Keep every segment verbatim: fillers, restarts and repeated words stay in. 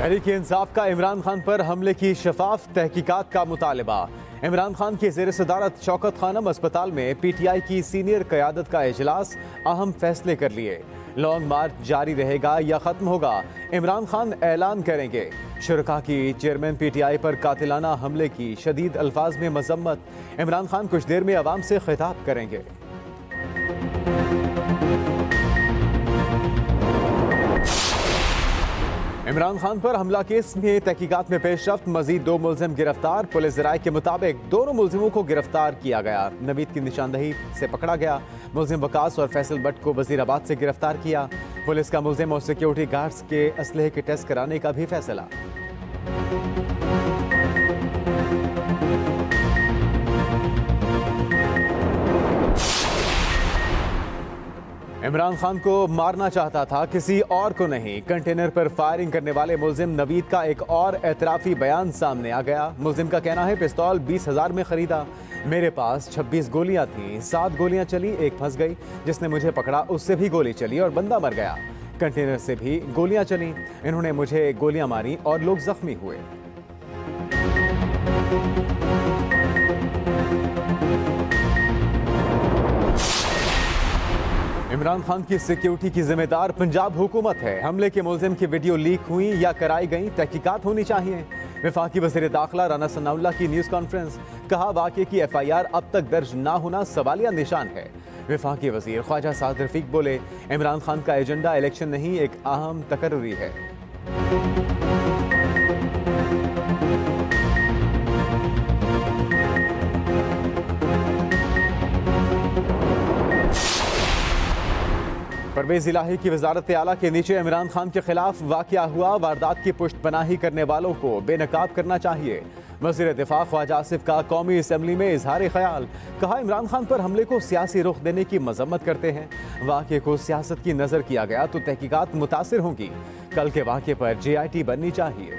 तहरीक इंसाफ का इमरान खान पर हमले की शफाफ तहकीकात का मुतालबा। इमरान खान की ज़ेर सदारत शौकत खानम अस्पताल में पी टी आई की सीनियर क़यादत का इजलास, अहम फैसले कर लिए। लॉन्ग मार्च जारी रहेगा या ख़त्म होगा, इमरान खान ऐलान करेंगे। शुरका की चेयरमैन पी टी आई पर कातिलाना हमले की शदीद अल्फाज में मजम्मत। इमरान खान कुछ देर में अवाम से खिताब करेंगे। इमरान खान पर हमला केस में तहकीकात में पेशरफ्त, मजीद दो मुलजिम गिरफ्तार। पुलिस ज़राए के मुताबिक दोनों मुलजिमों को गिरफ्तार किया गया। नवीद की निशानदही से पकड़ा गया। मुलजिम वकास और फैसल भट्ट को वजीराबाद से गिरफ्तार किया। पुलिस का मुलजिम और सिक्योरिटी गार्ड्स के असलहे के टेस्ट कराने का भी फैसला। इमरान खान को मारना चाहता था, किसी और को नहीं। कंटेनर पर फायरिंग करने वाले मुलजिम नवीद का एक और एतराफी बयान सामने आ गया। मुलजिम का कहना है, पिस्तौल बीस हजार में खरीदा। मेरे पास छब्बीस गोलियां थीं, सात गोलियां चली, एक फंस गई। जिसने मुझे पकड़ा उससे भी गोली चली और बंदा मर गया। कंटेनर से भी गोलियां चली। इन्होंने मुझे गोलियां मारी और लोग जख्मी हुए। इमरान खान की सिक्योरिटी की जिम्मेदार पंजाब हुकूमत है। हमले के मुलजिम की वीडियो लीक हुई या कराई गई, तहकीकात होनी चाहिए। वफाकी वज़ीर दाखिला राना सनाउल्लाह की न्यूज़ कॉन्फ्रेंस, कहा वाक़े की एफ आई आर अब तक दर्ज ना होना सवालिया निशान है। वफाकी वज़ीर ख्वाजा साद रफीक बोले, इमरान खान का एजेंडा इलेक्शन नहीं, एक अहम तकर्री है। परवेज़ इलाही की वजारत आला के नीचे इमरान खान के खिलाफ वाक़या हुआ। वारदात की पुष्ट पनाही करने वालों को बेनकाब करना चाहिए। वज़ीर दिफा ख्वाजा आसिफ का कौमी असम्बली में इजहार ख्याल, कहा इमरान खान पर हमले को सियासी रुख देने की मजम्मत करते हैं। वाक़े को सियासत की नज़र किया गया तो तहकीकात मुतासिर होंगी। कल के वाक़े पर जे आई टी बननी चाहिए।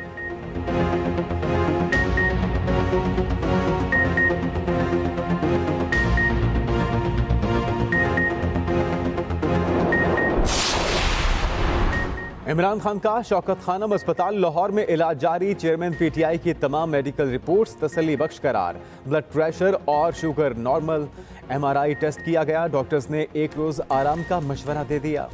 इमरान खान का शौकत खानम अस्पताल लाहौर में इलाज जारी। चेयरमैन पी टी आई की तमाम मेडिकल रिपोर्ट्स तसल्ली बख्श करार। ब्लड प्रेशर और sugar normal. M R I test किया गया। डॉक्टर्स ने एक रोज आराम का मशवरा दे दिया।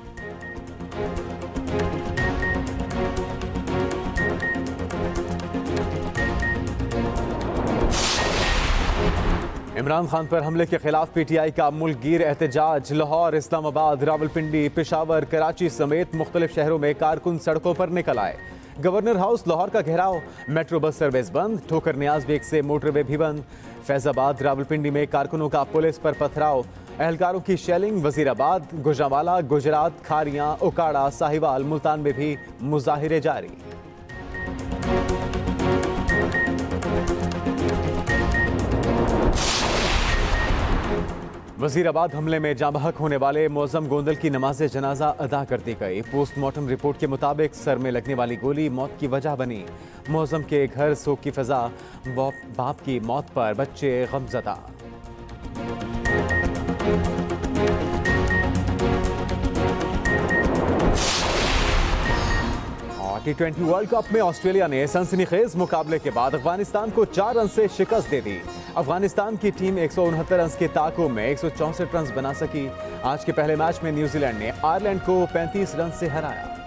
इमरान खान पर हमले के खिलाफ पी टी आई का मुल्कगीर एहतजाज। लाहौर, इस्लामाबाद, रावलपिंडी, पेशावर, कराची समेत मुख्तलिफ शहरों में कारकुन सड़कों पर निकल आए। गवर्नर हाउस लाहौर का घेराव। मेट्रो बस सर्विस बंद। ठोकर नियाज बेग से मोटरवे भी बंद। फैजाबाद, रावलपिंडी में कारकुनों का पुलिस पर पथराव। एहलकारों की शेलिंग। वजीराबाद, गुजरांवाला, गुजरात, खारियां, उकाड़ा, साहिवाल, मुल्तान में भी मुजाहिरे जारी। वजीराबाद हमले में जाँ बहक होने वाले मौजम गोंदल की नमाज जनाजा अदा कर दी गई। पोस्टमार्टम रिपोर्ट के मुताबिक सर में लगने वाली गोली मौत की वजह बनी। मौजम के घर सोग की फजा। बाप की मौत पर बच्चे गमज़दा। टी ट्वेंटी वर्ल्ड कप में ऑस्ट्रेलिया ने सनसनीखेज मुकाबले के बाद अफगानिस्तान को चार रन से शिकस्त दे दी। अफगानिस्तान की टीम एक सौ उनहत्तर रन के ताकुब में एक सौ चौंसठ रन बना सकी। आज के पहले मैच में न्यूजीलैंड ने आयरलैंड को पैंतीस रन से हराया।